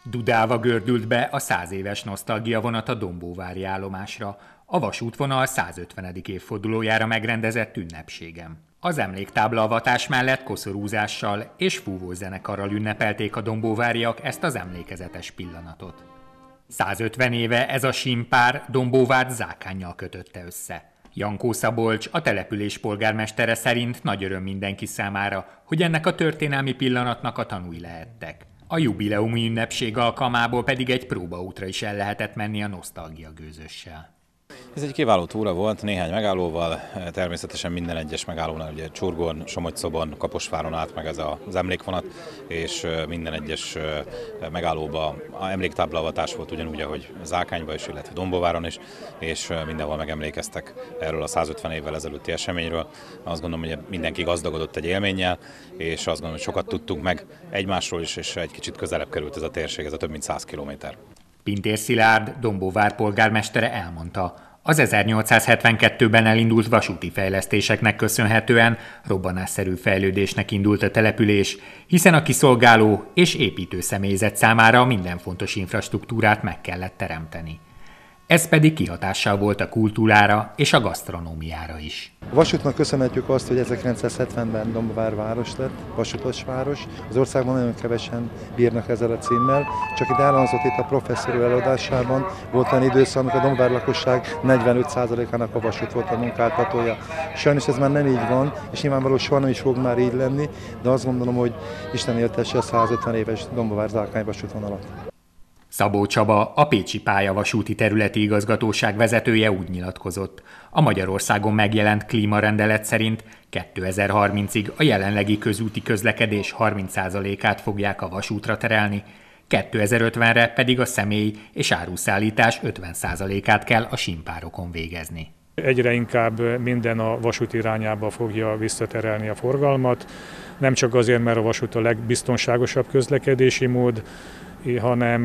Dudálva gördült be a 100 éves nosztalgia vonat a dombóvári állomásra, a vasútvonal 150. évfordulójára megrendezett ünnepségem. Az emléktáblaavatás mellett koszorúzással és fúvózenekarral ünnepelték a dombóváriak ezt az emlékezetes pillanatot. 150 éve ez a símpár Dombóvárt Zákánnyal kötötte össze. Jankó Szabolcs, a település polgármestere szerint nagy öröm mindenki számára, hogy ennek a történelmi pillanatnak a tanúi lehettek. A jubileumi ünnepség alkalmából pedig egy próbaútra is el lehetett menni a nosztalgia gőzössel. Ez egy kiváló túra volt, néhány megállóval, természetesen minden egyes megállónál, ugye Csurgón, Somogyszobon, Kaposváron át meg ez az emlékvonat, és minden egyes megállóban emléktáblaavatás volt ugyanúgy, ahogy Zákányban is, illetve Dombóváron is, és mindenhol megemlékeztek erről a 150 évvel ezelőtti eseményről. Azt gondolom, hogy mindenki gazdagodott egy élménnyel, és azt gondolom, hogy sokat tudtunk meg egymásról is, és egy kicsit közelebb került ez a térség, ez a több mint 100 kilométer. Pintér Szilárd, Dombóvár polgármestere elmondta, az 1872-ben elindult vasúti fejlesztéseknek köszönhetően robbanásszerű fejlődésnek indult a település, hiszen a kiszolgáló és építő személyzet számára minden fontos infrastruktúrát meg kellett teremteni. Ez pedig kihatással volt a kultúrára és a gasztronómiára is. A vasútnak köszönhetjük azt, hogy 1970-ben Dombóvár város lett, vasútos város. Az országban nagyon kevesen bírnak ezzel a címmel, csak itt elhangzott itt a professzor előadásában, volt olyan időszak, amikor a Dombóvár lakosság 45%-ának a vasút volt a munkáltatója. Sajnos ez már nem így van, és nyilvánvalóan soha nem is fog már így lenni, de azt gondolom, hogy Isten éltesse a 150 éves Dombóvár-Zákány vasútvonalat. Szabó Csaba, a Pécsi Pályavasúti Területi Igazgatóság vezetője úgy nyilatkozott. A Magyarországon megjelent klímarendelet szerint 2030-ig a jelenlegi közúti közlekedés 30%-át fogják a vasútra terelni, 2050-re pedig a személy- és áruszállítás 50%-át kell a símpárokon végezni. Egyre inkább minden a vasút irányába fogja visszaterelni a forgalmat, nem csak azért, mert a vasút a legbiztonságosabb közlekedési mód, hanem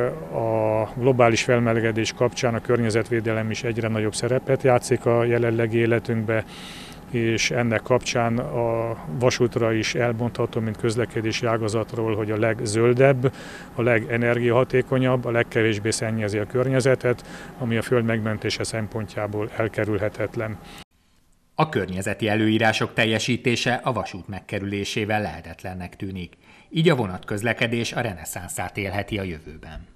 a globális felmelegedés kapcsán a környezetvédelem is egyre nagyobb szerepet játszik a jelenlegi életünkbe, és ennek kapcsán a vasútra is elmondható, mint közlekedési ágazatról, hogy a legzöldebb, a legenergiahatékonyabb, a legkevésbé szennyezi a környezetet, ami a föld megmentése szempontjából elkerülhetetlen. A környezeti előírások teljesítése a vasút megkerülésével lehetetlennek tűnik, így a vonatközlekedés a reneszánszát élheti a jövőben.